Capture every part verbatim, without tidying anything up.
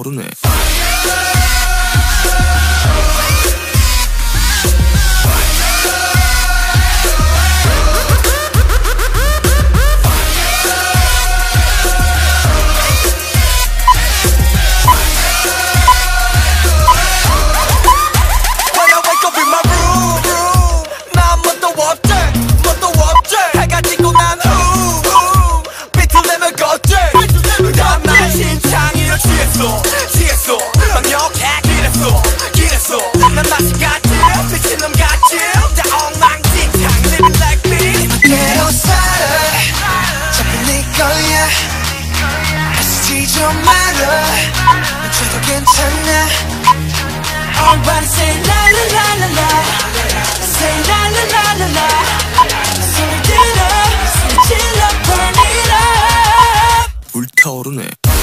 불타오르네. 취했어 강력해 이랬어 이랬어 난 맛이 같지 미친놈 같지 다 엉망진창 living like me 이대로 살아 자꾸 네 거야 하시지 좀 말아 어째도 괜찮아 Everybody say la la la la la say la la la la la 소리 들어 소리 질러 burn it up 불타오르네.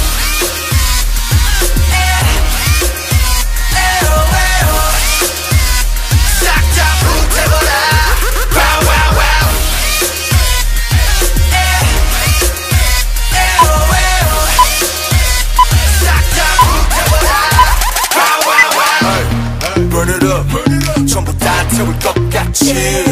Burn it up, 전부 다 태울 것 같이 hey,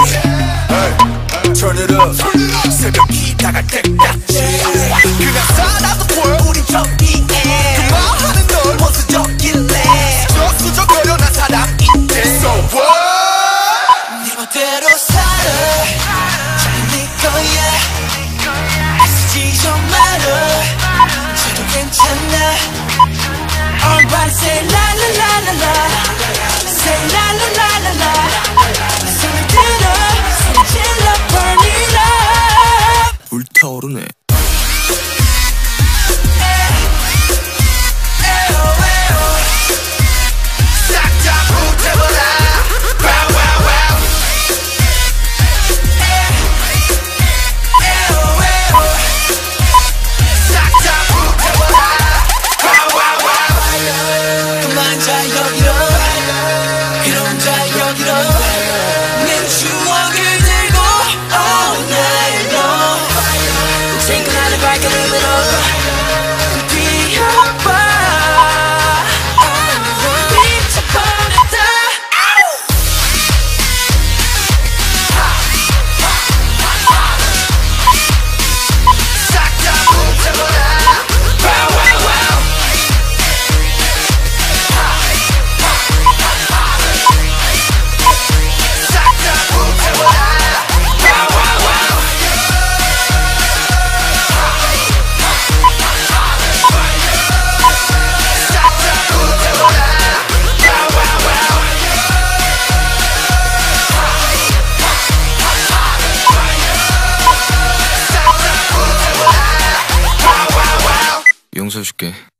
Turn it up, 새벽이 다갈 때까지 그냥 살아도 보여 우린 정의해 그 말하는 널 원수적일래 수적거려 난 사람인데 So what? 네 멋대로 살아 자꾸 네 거야 하시지 좀 말아 어째도 괜찮아 Everybody say la la la la la say la la la la la 소리 들어 소리 질러 burn it up 불타오르네. 용서해줄게.